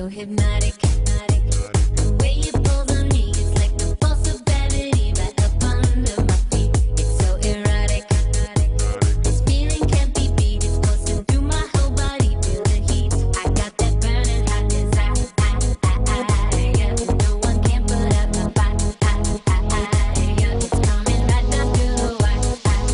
so hypnotic. The way you pull on me, it's like the force of gravity right up under my feet. It's so erotic. This feeling can't be beat. It's coursing through my whole body. Feel the heat. I got that burning hot desire. Yeah, no one can put out my fire. Yeah, it's coming right down to the wire.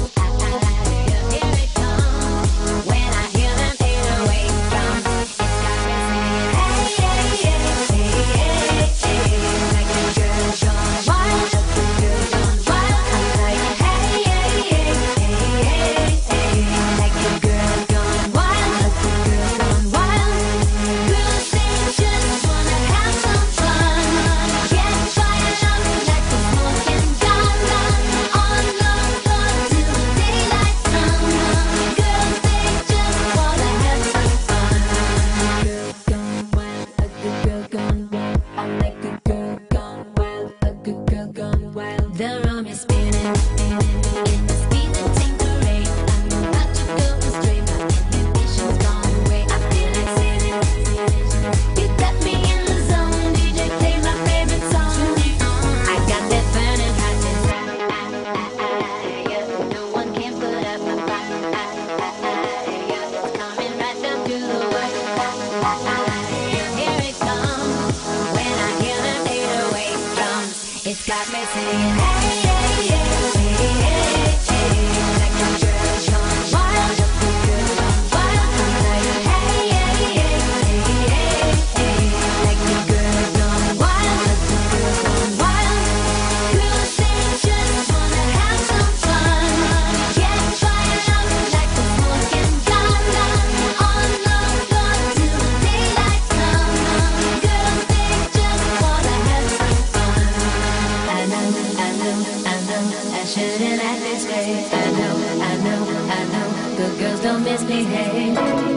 Yeah, here it comes. When I hear them 808 drums, it's got me singing, hey, hey, hey, hey, hey, hey. Like the girl gone wild, the girl gone wild. I'm like, hey, hey, hey, hey, hey, hey. Like the girl gone wild, the girl gone wild. Girls, they just wanna have some fun. Get fired up like the smoking gun. On the floor till the daylight comes. Girls, they just wanna have some fun. Girl gone wild, a good girl gone wild. I like a girl gone wild, a good girl gone wild. The room is spinning in the speeding Tinkeray. I'm about to go astray, my inhibitions gone away. I feel like sailing. You got me in the zone, DJ play my favorite song. I got that burning hot desire. Yeah, no one can put out my fire. Yeah, it's coming right down to the wire. Yeah, here it comes. When I hear them 808 drums, it's got me singing, hey, hey, hey, hey, hey, hey. Like the girl gone wild, the girl gone wild. I'm like, hey, hey, hey, hey, hey, hey. Like the girl gone wild, the girl gone wild. Girls, they just wanna have some fun. Get fired up like the smoking gun. On the floor till the daylight comes. Girls, they just wanna have some fun. I know, I shouldn't act this way. I know, good girls don't misbehave.